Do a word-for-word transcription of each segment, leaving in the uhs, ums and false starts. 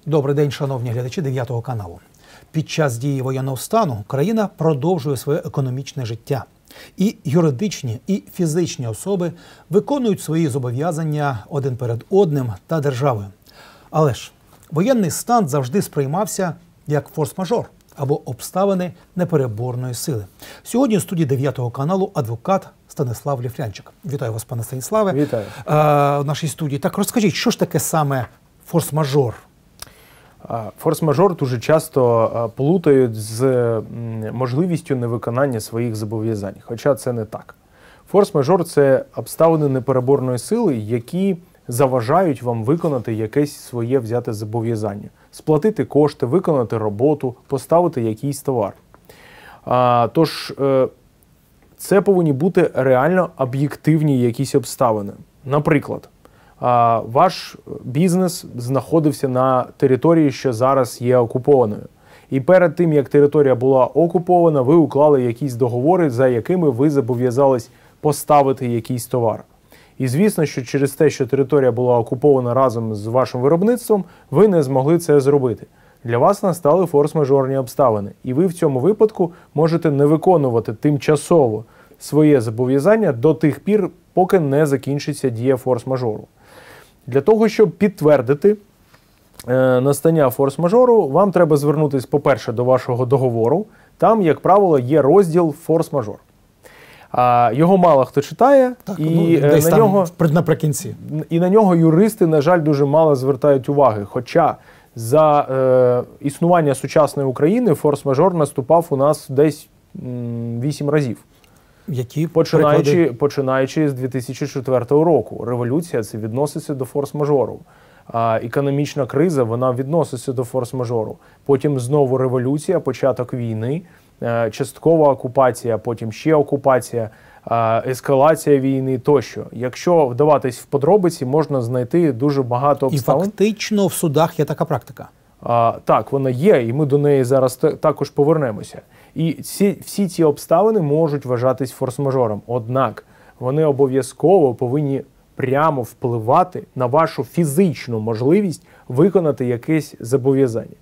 Добрий день, шановні глядачі дев'ятого каналу. Під час дії воєнного стану країна продовжує своє економічне життя. І юридичні, і фізичні особи виконують свої зобов'язання один перед одним та державою. Але ж воєнний стан завжди сприймався як форс-мажор або обставини непереборної сили. Сьогодні у студії дев'ятого каналу адвокат Станіслав Ліфлянчик. Вітаю вас, пане Станіславе. Вітаю. В нашій студії. Так, розкажіть, що ж таке саме форс-мажор? Форс-мажор дуже часто плутають з можливістю невиконання своїх зобов'язань, хоча це не так. Форс-мажор – це обставини непереборної сили, які заважають вам виконати якесь своє взяте зобов'язання. Сплатити кошти, виконати роботу, поставити якийсь товар. Тож, це повинні бути реально об'єктивні якісь обставини. Наприклад, ваш бізнес знаходився на території, що зараз є окупованою. І перед тим, як територія була окупована, ви уклали якісь договори, за якими ви зобов'язались поставити якийсь товар. І звісно, що через те, що територія була окупована разом з вашим виробництвом, ви не змогли це зробити. Для вас настали форс-мажорні обставини. І ви в цьому випадку можете не виконувати тимчасово своє зобов'язання до тих пір, поки не закінчиться дія форс-мажору. Для того, щоб підтвердити е, настання форс-мажору, вам треба звернутися, по-перше, до вашого договору. Там, як правило, є розділ форс-мажор. А, його мало хто читає, так, і, ну, десь на там нього, наприкінці. і на нього юристи, на жаль, дуже мало звертають уваги. Хоча за е, існування сучасної України форс-мажор наступав у нас десь м, вісім разів. Які починаючи, починаючи з дві тисячі четвертого року. Революція – це відноситься до форс-мажору. А, економічна криза, вона відноситься до форс-мажору. Потім знову революція, початок війни, а, часткова окупація, потім ще окупація, а, ескалація війни тощо. Якщо вдаватись в подробиці, можна знайти дуже багато обставин. І фактично в судах є така практика. А, так, вона є, і ми до неї зараз також повернемося. І всі, всі ці обставини можуть вважатись форс-мажором. Однак вони обов'язково повинні прямо впливати на вашу фізичну можливість виконати якесь зобов'язання.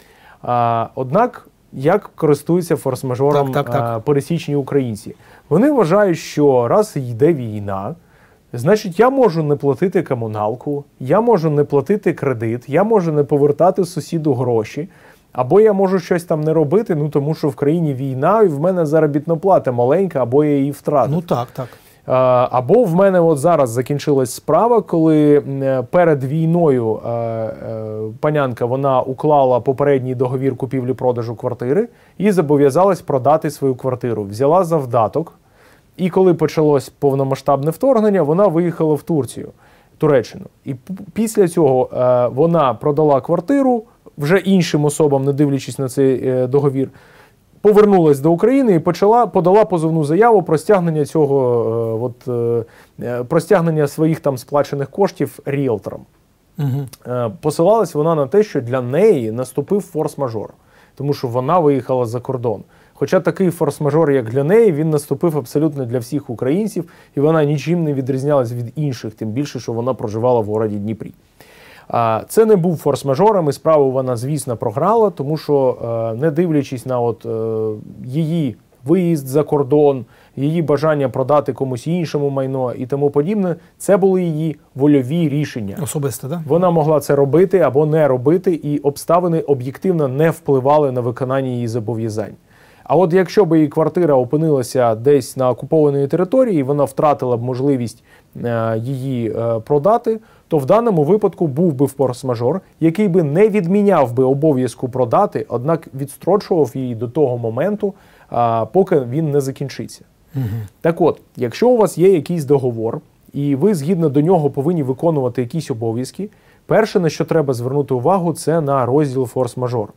А, однак, як користуються форс-мажором так, так, так. а, пересічні українці? Вони вважають, що раз йде війна, значить, я можу не платити комуналку, я можу не платити кредит, я можу не повертати сусіду гроші, або я можу щось там не робити, ну тому що в країні війна, і в мене заробітна плата маленька, або я її втратив. Ну так, так. А, або в мене от зараз закінчилась справа, коли перед війною а, а, панянка, вона уклала попередній договір купівлі-продажу квартири і зобов'язалась продати свою квартиру. Взяла завдаток. І коли почалось повномасштабне вторгнення, вона виїхала в Турцію, Туреччину. І після цього е, вона продала квартиру вже іншим особам, не дивлячись на цей е, договір, повернулась до України і почала, подала позовну заяву про стягнення цього, е, от, е, про стягнення своїх там сплачених коштів ріелторам. Угу. Е, посилалась вона на те, що для неї наступив форс-мажор, тому що вона виїхала за кордон. Хоча такий форс-мажор, як для неї, він наступив абсолютно для всіх українців, і вона нічим не відрізнялась від інших, тим більше, що вона проживала в городі Дніпрі. Це не був форс-мажором, і справу вона, звісно, програла, тому що, не дивлячись на от її виїзд за кордон, її бажання продати комусь іншому майно і тому подібне, це були її вольові рішення. Особисто, так? Да? Вона могла це робити або не робити, і обставини об'єктивно не впливали на виконання її зобов'язань. А от якщо б її квартира опинилася десь на окупованій території, і вона втратила б можливість е, її е, продати, то в даному випадку був би форс-мажор, який би не відміняв би обов'язку продати, однак відстрочував її до того моменту, е, поки він не закінчиться. Угу. Так от, якщо у вас є якийсь договор, і ви згідно до нього повинні виконувати якісь обов'язки, перше, на що треба звернути увагу, це на розділ форс-мажор.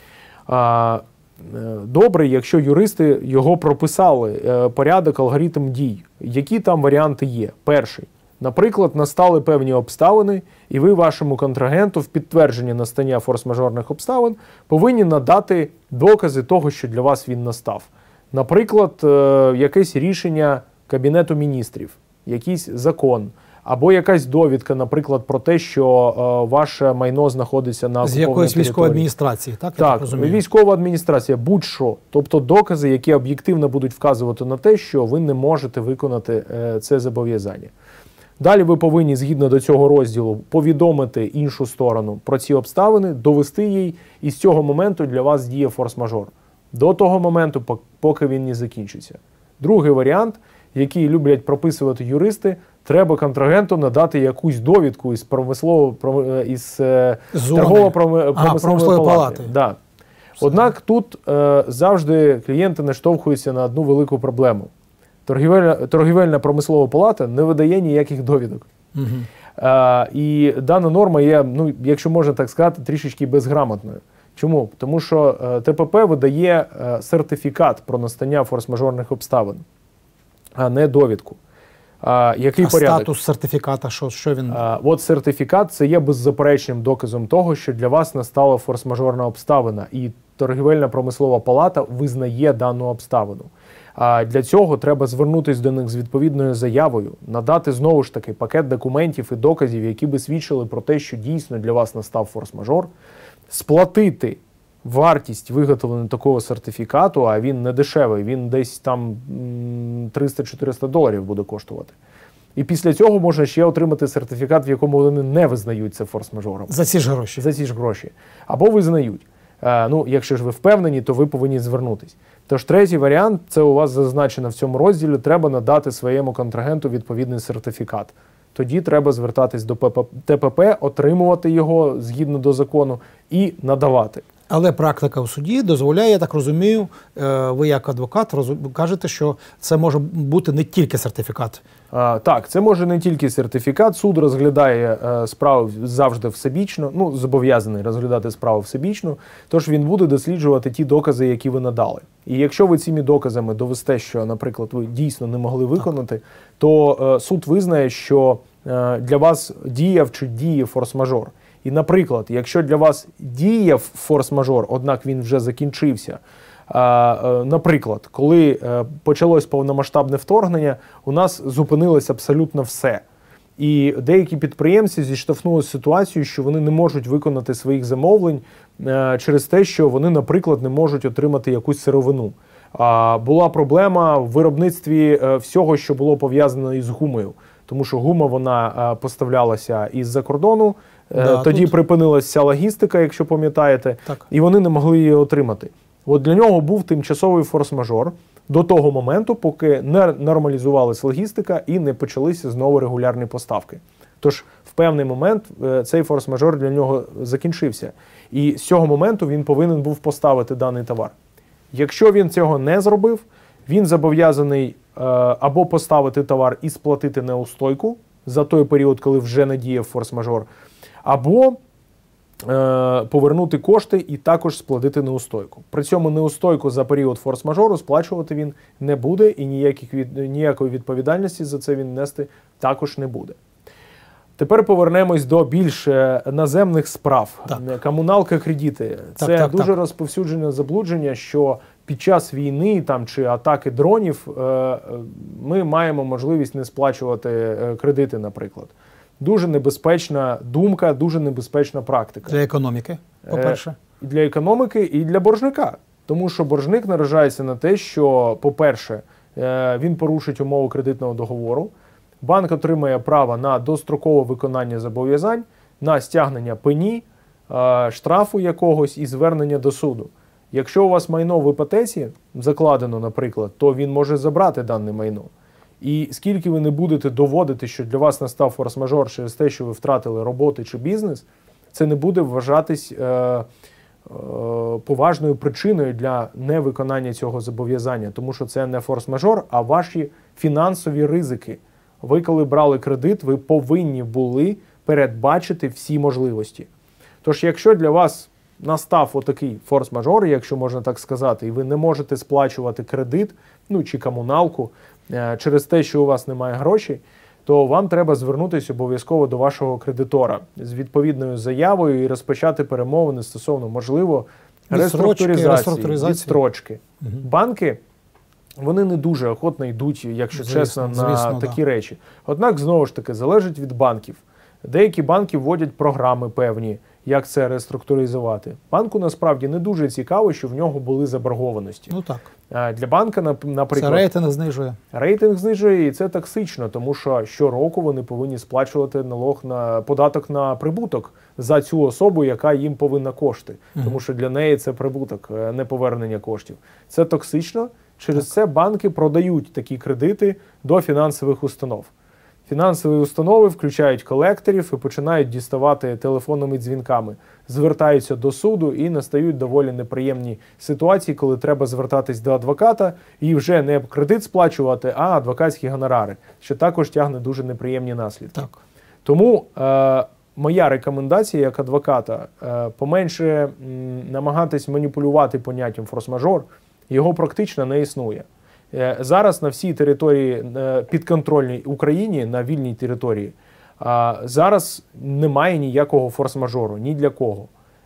Е, Добре, якщо юристи його прописали, порядок, алгоритм дій. Які там варіанти є? Перший. Наприклад, настали певні обставини, і ви вашому контрагенту в підтвердження настання форс-мажорних обставин повинні надати докази того, що для вас він настав. Наприклад, якесь рішення Кабінету міністрів, якийсь закон, Або якась довідка, наприклад, про те, що е, ваше майно знаходиться на окупованій території. З якоїсь військової адміністрації, так? Я Так, так військова адміністрація, будь-що. Тобто докази, які об'єктивно будуть вказувати на те, що ви не можете виконати е, це зобов'язання. Далі ви повинні, згідно до цього розділу, повідомити іншу сторону про ці обставини, довести їй, і з цього моменту для вас діє форс-мажор. До того моменту, поки він не закінчиться. Другий варіант, який люблять прописувати юристи, треба контрагенту надати якусь довідку із промислової, із торгово-промислової палати. палати. Да. Однак тут е, завжди клієнти наштовхуються на одну велику проблему. Торгівельна, торгівельна промислова палата не видає ніяких довідок. Угу. Е, і дана норма є, ну, якщо можна так сказати, трішечки безграмотною. Чому? Тому що е, Те Пе Пе видає е, сертифікат про настання форс-мажорних обставин, а не довідку. А, який а порядок? Статус сертифіката, що, що він? А, от сертифікат – це є беззаперечним доказом того, що для вас настала форс-мажорна обставина, і торгівельна промислова палата визнає дану обставину. А для цього треба звернутися до них з відповідною заявою, надати знову ж таки пакет документів і доказів, які би свідчили про те, що дійсно для вас настав форс-мажор, сплатити вартість виготовлення такого сертифікату, а він не дешевий, він десь там триста-чотириста доларів буде коштувати. І після цього можна ще отримати сертифікат, в якому вони не визнають це форс-мажором. За ці ж гроші. За ці ж гроші. Або визнають. Е, ну, якщо ж ви впевнені, то ви повинні звернутись. Тож третій варіант, це у вас зазначено в цьому розділі, треба надати своєму контрагенту відповідний сертифікат. Тоді треба звертатись до Те Пе Пе, отримувати його згідно до закону і надавати. Але практика в суді дозволяє, я так розумію, ви як адвокат кажете, що це може бути не тільки сертифікат. А, так, це може не тільки сертифікат. Суд розглядає е, справу завжди всебічно, ну, зобов'язаний розглядати справу всебічно, тож він буде досліджувати ті докази, які ви надали. І якщо ви цими доказами довесте, що, наприклад, ви дійсно не могли виконати, так. то е, суд визнає, що е, для вас діяв чи діє форс-мажор. І, наприклад, якщо для вас діяв форс-мажор, однак він вже закінчився, наприклад, коли почалось повномасштабне вторгнення, у нас зупинилось абсолютно все. І деякі підприємці зіштовхнулися з ситуацією, що вони не можуть виконати своїх замовлень через те, що вони, наприклад, не можуть отримати якусь сировину. Була проблема в виробництві всього, що було пов'язано із гумою. Тому що гума, вона поставлялася із-за кордону, да, тоді тут припинилася вся логістика, якщо пам'ятаєте, і вони не могли її отримати. От для нього був тимчасовий форс-мажор до того моменту, поки не нормалізувалась логістика і не почалися знову регулярні поставки. Тож в певний момент цей форс-мажор для нього закінчився. І з цього моменту він повинен був поставити даний товар. Якщо він цього не зробив, він зобов'язаний е, або поставити товар і сплатити неустойку за той період, коли вже не діяв форс-мажор, або е, повернути кошти і також сплатити неустойку. При цьому неустойку за період форс-мажору сплачувати він не буде, і ніяких від, ніякої відповідальності за це він нести також не буде. Тепер повернемось до більш наземних справ. Так. Комуналка, кредити. Це так, так, дуже так. розповсюджене заблудження, що під час війни там, чи атаки дронів ми маємо можливість не сплачувати кредити, наприклад. Дуже небезпечна думка, дуже небезпечна практика. Для економіки, по-перше. І для економіки, і для боржника. Тому що боржник наражається на те, що, по-перше, він порушить умови кредитного договору, банк отримає право на дострокове виконання зобов'язань, на стягнення пені, штрафу якогось і звернення до суду. Якщо у вас майно в іпотеці закладено, наприклад, то він може забрати дане майно. І скільки ви не будете доводити, що для вас настав форс-мажор через те, що ви втратили роботу чи бізнес, це не буде вважатись е, е, поважною причиною для невиконання цього зобов'язання. Тому що це не форс-мажор, а ваші фінансові ризики. Ви, коли брали кредит, ви повинні були передбачити всі можливості. Тож, якщо для вас настав отакий форс-мажор, якщо можна так сказати, і ви не можете сплачувати кредит, ну чи комуналку, через те, що у вас немає грошей, то вам треба звернутися обов'язково до вашого кредитора з відповідною заявою і розпочати перемовини стосовно, можливо, реструктуризації, відстрочки. Угу. Банки вони не дуже охотно йдуть, якщо Звісно, чесно, на звісно, такі да. речі. Однак, знову ж таки, залежить від банків. Деякі банки вводять програми певні, як це реструктуризувати. Банку насправді не дуже цікаво, що в нього були заборгованості. Ну так. А для банка, наприклад, Це рейтинг знижує. Рейтинг знижує, і це токсично, тому що щороку вони повинні сплачувати налог на податок на прибуток за цю особу, яка їм повинна кошти. Mm-hmm. Тому що для неї це прибуток, не повернення коштів. Це токсично. Через так. це банки продають такі кредити до фінансових установ. Фінансові установи включають колекторів і починають діставати телефонними дзвінками, звертаються до суду і настають доволі неприємні ситуації, коли треба звертатись до адвоката і вже не кредит сплачувати, а адвокатські гонорари, що також тягне дуже неприємні наслідки. Так. Тому е, моя рекомендація як адвоката е, поменше м, намагатись маніпулювати поняттям форс-мажор, його практично не існує. Зараз на всій території підконтрольній Україні, на вільній території, зараз немає ніякого форс-мажору, ні для кого.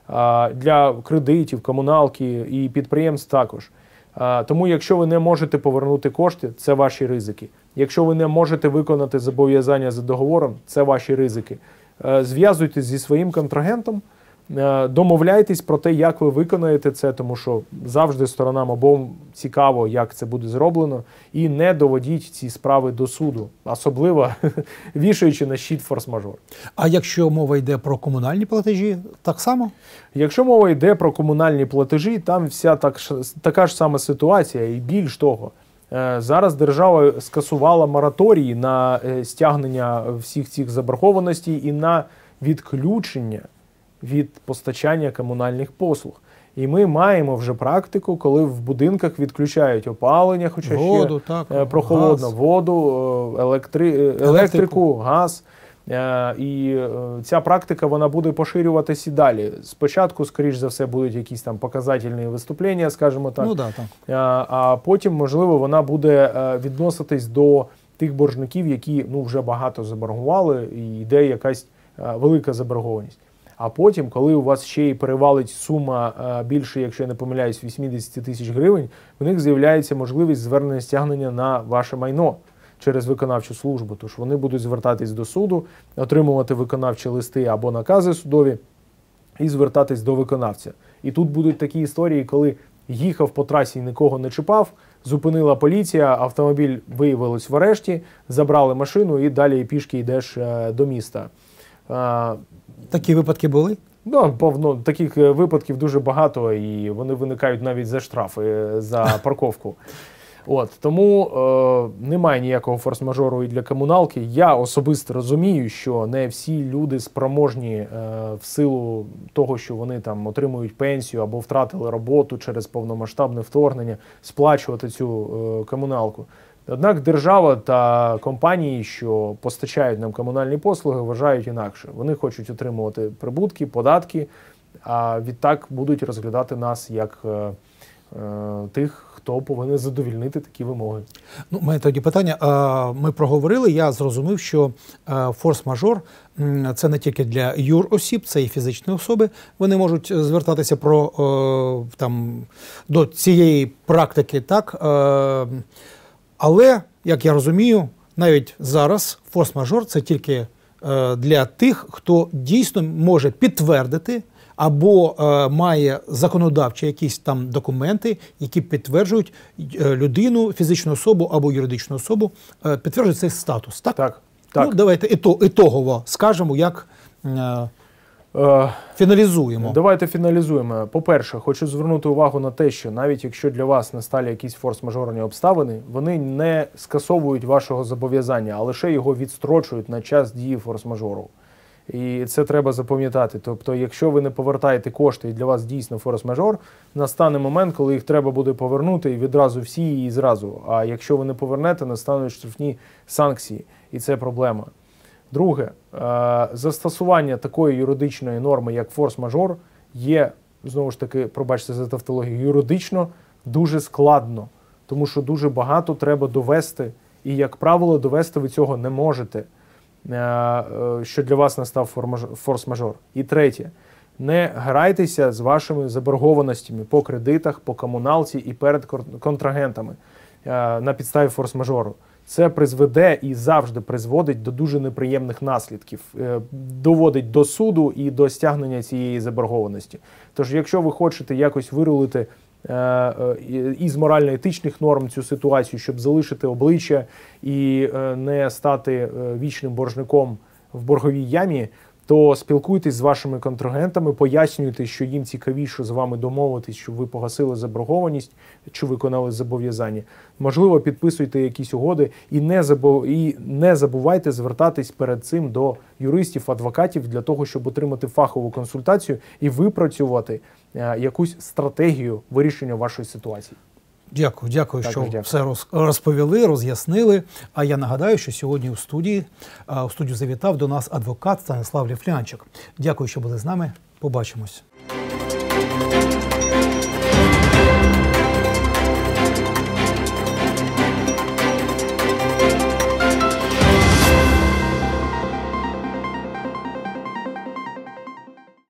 Для кредитів, комуналки і підприємств також. Тому якщо ви не можете повернути кошти, це ваші ризики. Якщо ви не можете виконати зобов'язання за договором, це ваші ризики. Зв'язуйтесь зі своїм контрагентом, домовляйтесь про те, як ви виконаєте це, тому що завжди сторонам обом цікаво, як це буде зроблено, і не доводіть ці справи до суду, особливо вішаючи на щит форс-мажор. А якщо мова йде про комунальні платежі, так само? Якщо мова йде про комунальні платежі, там вся так, така ж сама ситуація, і більш того, зараз держава скасувала мораторій на стягнення всіх цих заборгованостей і на відключення від постачання комунальних послуг. І ми маємо вже практику, коли в будинках відключають опалення, хоча воду, ще так, прохолодно, газ. воду, електри... електрику, електрику, газ. І ця практика, вона буде поширюватись і далі. Спочатку, скоріш за все, будуть якісь там показательні виступлення, скажімо так. Ну, да, так. А потім, можливо, вона буде відноситись до тих боржників, які ну, вже багато заборгували, і йде якась велика заборгованість. А потім, коли у вас ще й перевалить сума більше, якщо я не помиляюсь, вісімдесят тисяч гривень, в них з'являється можливість звернення стягнення на ваше майно через виконавчу службу. Тож вони будуть звертатись до суду, отримувати виконавчі листи або накази судові і звертатись до виконавця. І тут будуть такі історії, коли їхав по трасі і нікого не чіпав, зупинила поліція, автомобіль виявилось в арешті, забрали машину і далі пішки йдеш до міста. Такі випадки були? Ну, повно, таких випадків дуже багато, і вони виникають навіть за штрафи, за парковку. От, тому е, немає ніякого форс-мажору і для комуналки. Я особисто розумію, що не всі люди спроможні е, в силу того, що вони там отримують пенсію або втратили роботу через повномасштабне вторгнення, сплачувати цю е, комуналку. Однак держава та компанії, що постачають нам комунальні послуги, вважають інакше. Вони хочуть отримувати прибутки, податки, а відтак будуть розглядати нас як е, е, тих, хто повинен задовільнити такі вимоги. Ну, у мене тоді питання. Ми проговорили, я зрозумів, що форс-мажор – це не тільки для юросіб, це і фізичні особи. Вони можуть звертатися про, там, до цієї практики, так? Але, як я розумію, навіть зараз форс-мажор – це тільки для тих, хто дійсно може підтвердити або е, має законодавчі якісь там документи, які підтверджують е, людину, фізичну особу або юридичну особу, е, підтверджують цей статус. Так? Так. так. Ну, давайте іто, ітогово скажемо, як е, е, фіналізуємо. Давайте фіналізуємо. По-перше, хочу звернути увагу на те, що навіть якщо для вас настали якісь форс-мажорні обставини, вони не скасовують вашого зобов'язання, а лише його відстрочують на час дії форс-мажору. І це треба запам'ятати. Тобто, якщо ви не повертаєте кошти і для вас дійсно форс-мажор, настане момент, коли їх треба буде повернути і відразу всі і зразу. А якщо ви не повернете, настануть штрафні санкції. І це проблема. Друге, застосування такої юридичної норми, як форс-мажор, є, знову ж таки, пробачте за тавтологію, юридично дуже складно. Тому що дуже багато треба довести. І, як правило, довести ви цього не можете, що для вас настав форс-мажор. І третє, не грайтеся з вашими заборгованостями по кредитах, по комуналці і перед контрагентами. на підставі форс-мажору, це призведе і завжди призводить до дуже неприємних наслідків, доводить до суду і до стягнення цієї заборгованості. Тож, якщо ви хочете якось вирулити із морально-етичних норм цю ситуацію, щоб залишити обличчя і не стати вічним боржником в борговій ямі, то спілкуйтесь з вашими контрагентами, пояснюйте, що їм цікавіше з вами домовитись, щоб ви погасили заборгованість, чи виконали зобов'язання. Можливо, підписуйте якісь угоди і не, забув... і не забувайте звертатись перед цим до юристів, адвокатів для того, щоб отримати фахову консультацію і випрацювати якусь стратегію вирішення вашої ситуації. Дякую, дякую, Так, що дякую. все розповіли, роз'яснили. А я нагадаю, що сьогодні у студії, у студію завітав до нас адвокат Станіслав Ліфлянчик. Дякую, що були з нами. Побачимось.